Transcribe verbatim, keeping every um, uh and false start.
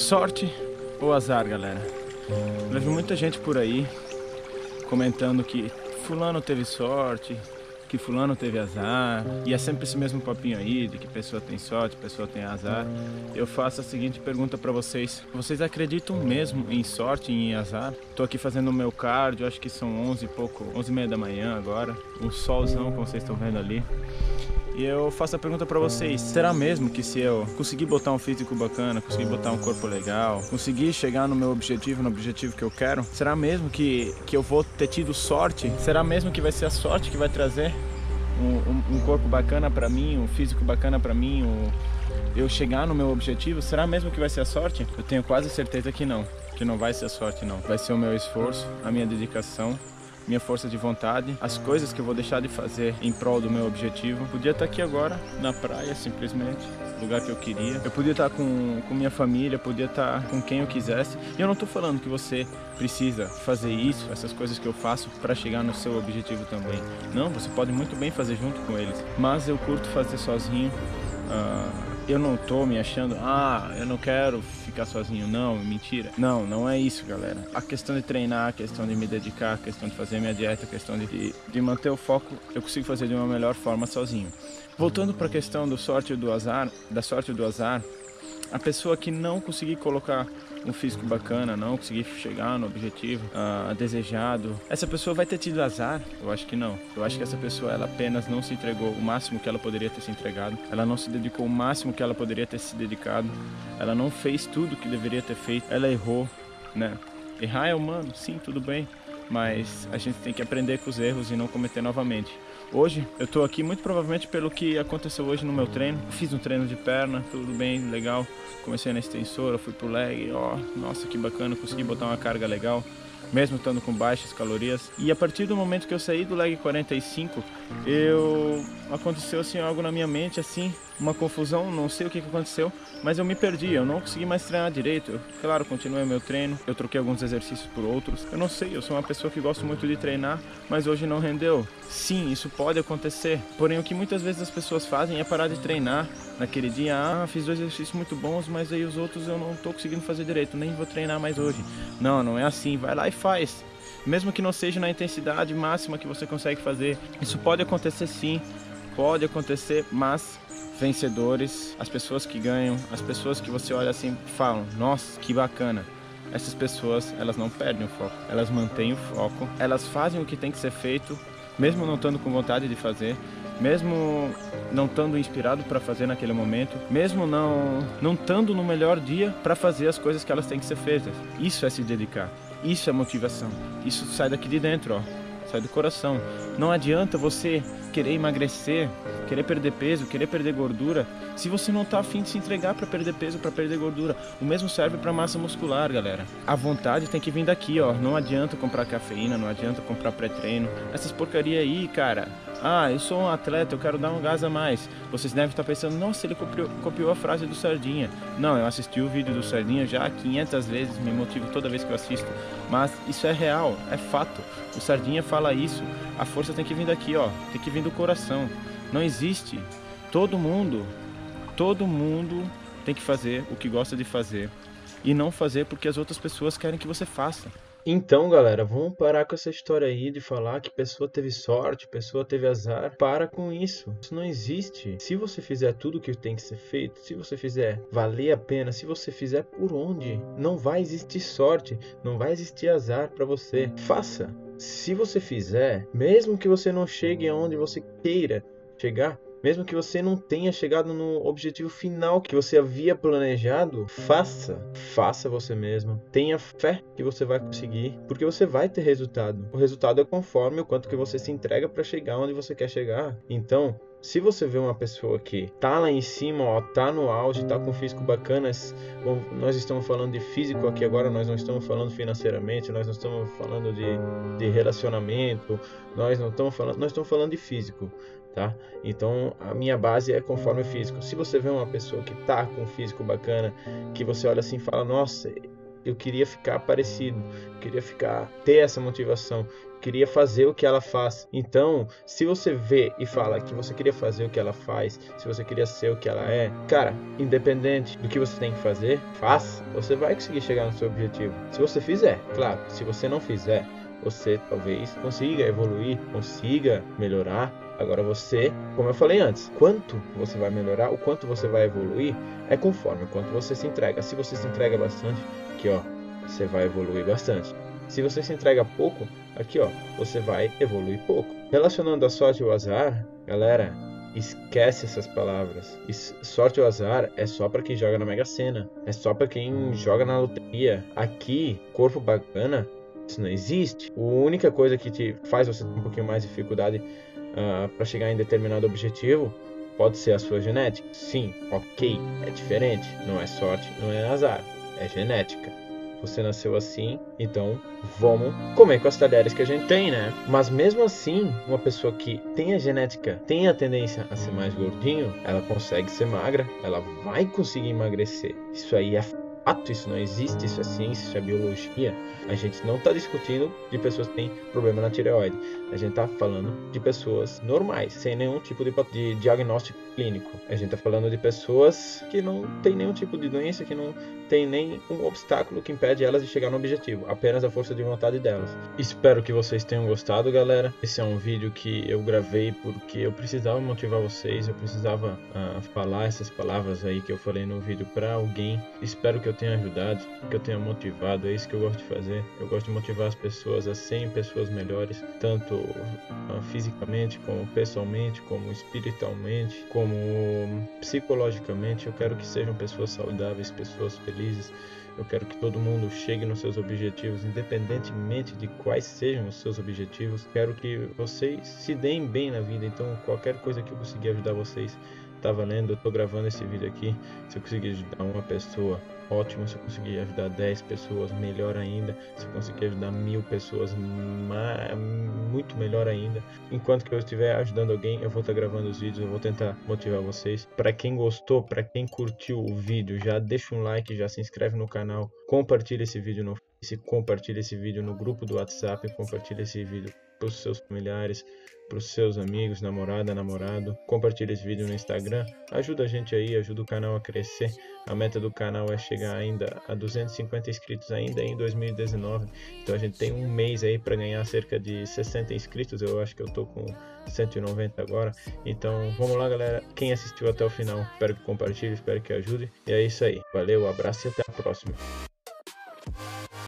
Sorte ou azar, galera? Eu vi muita gente por aí comentando que fulano teve sorte, que fulano teve azar, e é sempre esse mesmo papinho aí de que pessoa tem sorte, pessoa tem azar. Eu faço a seguinte pergunta pra vocês: vocês acreditam mesmo em sorte e em azar? Tô aqui fazendo o meu cardio, acho que são onze e pouco, onze e meia da manhã agora, um solzão como vocês estão vendo ali. E eu faço a pergunta pra vocês: será mesmo que se eu conseguir botar um físico bacana, conseguir botar um corpo legal, conseguir chegar no meu objetivo, no objetivo que eu quero, será mesmo que, que eu vou ter tido sorte? Será mesmo que vai ser a sorte que vai trazer um, um, um corpo bacana pra mim, um físico bacana pra mim, um, eu chegar no meu objetivo? Será mesmo que vai ser a sorte? Eu tenho quase certeza que não, que não vai ser a sorte não. Vai ser o meu esforço, a minha dedicação, minha força de vontade, as coisas que eu vou deixar de fazer em prol do meu objetivo. Podia estar aqui agora, na praia, simplesmente, lugar que eu queria. Eu podia estar com, com minha família, podia estar com quem eu quisesse. E eu não estou falando que você precisa fazer isso, essas coisas que eu faço, para chegar no seu objetivo também. Não, você pode muito bem fazer junto com eles. Mas eu curto fazer sozinho. Uh, eu não tô me achando, ah, eu não quero ficar sozinho, não, mentira. Não, não é isso, galera. A questão de treinar, a questão de me dedicar, a questão de fazer minha dieta, a questão de, de manter o foco, eu consigo fazer de uma melhor forma sozinho. Voltando para a questão do sorte e do azar, da sorte e do azar, a pessoa que não conseguir colocar um físico bacana, não conseguir chegar no objetivo uh, desejado, essa pessoa vai ter tido azar? Eu acho que não. Eu acho que essa pessoa, ela apenas não se entregou o máximo que ela poderia ter se entregado, ela não se dedicou o máximo que ela poderia ter se dedicado, ela não fez tudo que deveria ter feito, ela errou, né? Errar é humano, sim, tudo bem, mas a gente tem que aprender com os erros e não cometer novamente. Hoje, eu tô aqui muito provavelmente pelo que aconteceu hoje no meu treino. Fiz um treino de perna, tudo bem, legal. Comecei na extensora, fui pro leg, ó, nossa, que bacana, consegui botar uma carga legal, mesmo estando com baixas calorias. E a partir do momento que eu saí do leg quarenta e cinco, eu... aconteceu assim algo na minha mente, assim, uma confusão, não sei o que aconteceu, mas eu me perdi, eu não consegui mais treinar direito. Eu, claro, continuei meu treino, eu troquei alguns exercícios por outros. Eu não sei, eu sou uma pessoa que gosto muito de treinar, mas hoje não rendeu. Sim, isso pode acontecer, porém o que muitas vezes as pessoas fazem é parar de treinar naquele dia. Ah, fiz dois exercícios muito bons, mas aí os outros eu não tô conseguindo fazer direito, nem vou treinar mais hoje. Não, não é assim, vai lá e faz. Mesmo que não seja na intensidade máxima que você consegue fazer, isso pode acontecer sim, pode acontecer, mas vencedores, as pessoas que ganham, as pessoas que você olha assim e falam, nossa, que bacana. Essas pessoas, elas não perdem o foco, elas mantêm o foco, elas fazem o que tem que ser feito, mesmo não estando com vontade de fazer, mesmo não estando inspirado para fazer naquele momento, mesmo não não estando no melhor dia para fazer as coisas que elas têm que ser feitas. Isso é se dedicar, isso é motivação, isso sai daqui de dentro, ó, sai do coração. Não adianta você querer emagrecer, querer perder peso, querer perder gordura, se você não tá afim de se entregar para perder peso, para perder gordura. O mesmo serve para massa muscular, galera. A vontade tem que vir daqui, ó. Não adianta comprar cafeína, não adianta comprar pré-treino, essas porcaria aí, cara. Ah, eu sou um atleta, eu quero dar um gás a mais. Vocês devem estar pensando, nossa, ele copiou, copiou a frase do Sardinha. Não, eu assisti o vídeo do Sardinha já quinhentas vezes, me motivo toda vez que eu assisto. Mas isso é real, é fato. O Sardinha fala isso. A força tem que vir daqui, ó. Tem que vir do coração. Não existe. Todo mundo, todo mundo tem que fazer o que gosta de fazer. E não fazer porque as outras pessoas querem que você faça. Então, galera, vamos parar com essa história aí de falar que pessoa teve sorte, pessoa teve azar. Para com isso. Isso não existe. Se você fizer tudo o que tem que ser feito, se você fizer valer a pena, se você fizer por onde, não vai existir sorte, não vai existir azar para você. Faça. Se você fizer, mesmo que você não chegue aonde você queira chegar, mesmo que você não tenha chegado no objetivo final que você havia planejado, faça. Faça você mesmo. Tenha fé que você vai conseguir, porque você vai ter resultado. O resultado é conforme o quanto que você se entrega para chegar onde você quer chegar. Então, se você vê uma pessoa que tá lá em cima, ó, tá no auge, tá com físico bacanas, nós estamos falando de físico aqui agora, nós não estamos falando financeiramente, nós não estamos falando de, de relacionamento, nós não estamos falando, nós estamos falando de físico. Tá? Então a minha base é conforme o físico. Se você vê uma pessoa que tá com um físico bacana, que você olha assim e fala, nossa, eu queria ficar parecido, eu queria ficar, ter essa motivação, eu queria fazer o que ela faz. Então, se você vê e fala que você queria fazer o que ela faz, se você queria ser o que ela é, cara, independente do que você tem que fazer, faça, você vai conseguir chegar no seu objetivo. Se você fizer, claro, se você não fizer, você talvez consiga evoluir, consiga melhorar. Agora você, como eu falei antes, quanto você vai melhorar, o quanto você vai evoluir, é conforme o quanto você se entrega. Se você se entrega bastante, aqui ó, você vai evoluir bastante. Se você se entrega pouco, aqui ó, você vai evoluir pouco. Relacionando a sorte e o azar, galera, esquece essas palavras. Sorte ou azar é só para quem joga na Mega Sena, é só para quem joga na loteria. Aqui, corpo bacana, isso não existe. A única coisa que te faz você ter um pouquinho mais de dificuldade uh, para chegar em determinado objetivo pode ser a sua genética. Sim, ok, é diferente. Não é sorte, não é azar, é genética. Você nasceu assim, então vamos comer com as talheres que a gente tem, né? Mas mesmo assim, uma pessoa que tem a genética, tem a tendência a ser mais gordinho, ela consegue ser magra, ela vai conseguir emagrecer. Isso aí é fato, isso não existe, isso é ciência, isso é biologia. A gente não está discutindo de pessoas que têm problema na tireoide. A gente está falando de pessoas normais, sem nenhum tipo de, de diagnóstico clínico. A gente está falando de pessoas que não tem nenhum tipo de doença, que não tem nem um obstáculo que impede elas de chegar no objetivo, apenas a força de vontade delas. Espero que vocês tenham gostado, galera. Esse é um vídeo que eu gravei porque eu precisava motivar vocês, eu precisava uh, falar essas palavras aí que eu falei no vídeo para alguém. Espero que eu tenha ajudado, que eu tenha motivado, é isso que eu gosto de fazer. Eu gosto de motivar as pessoas a serem pessoas melhores, tanto uh, fisicamente, como pessoalmente, como espiritualmente, como psicologicamente. Eu quero que sejam pessoas saudáveis, pessoas felizes. Eu quero que todo mundo chegue nos seus objetivos, independentemente de quais sejam os seus objetivos. Quero que vocês se deem bem na vida, então qualquer coisa que eu conseguir ajudar vocês tá valendo. Eu tô gravando esse vídeo aqui. Se eu conseguir ajudar uma pessoa, ótimo. Se eu conseguir ajudar dez pessoas, melhor ainda. Se eu conseguir ajudar mil pessoas, muito melhor ainda. Enquanto que eu estiver ajudando alguém, eu vou estar gravando os vídeos, eu vou tentar motivar vocês. Para quem gostou, para quem curtiu o vídeo, já deixa um like, já se inscreve no canal, compartilha esse vídeo no Face, compartilha esse vídeo no grupo do WhatsApp, compartilha esse vídeo para os seus familiares, para os seus amigos, namorada, namorado. Compartilha esse vídeo no Instagram, ajuda a gente aí, ajuda o canal a crescer. A meta do canal é chegar ainda a duzentos e cinquenta inscritos ainda em dois mil e dezenove, então a gente tem um mês aí para ganhar cerca de sessenta inscritos. Eu acho que eu tô com cento e noventa agora, então vamos lá, galera. Quem assistiu até o final, espero que compartilhe, espero que ajude, e é isso aí, valeu, abraço e até a próxima.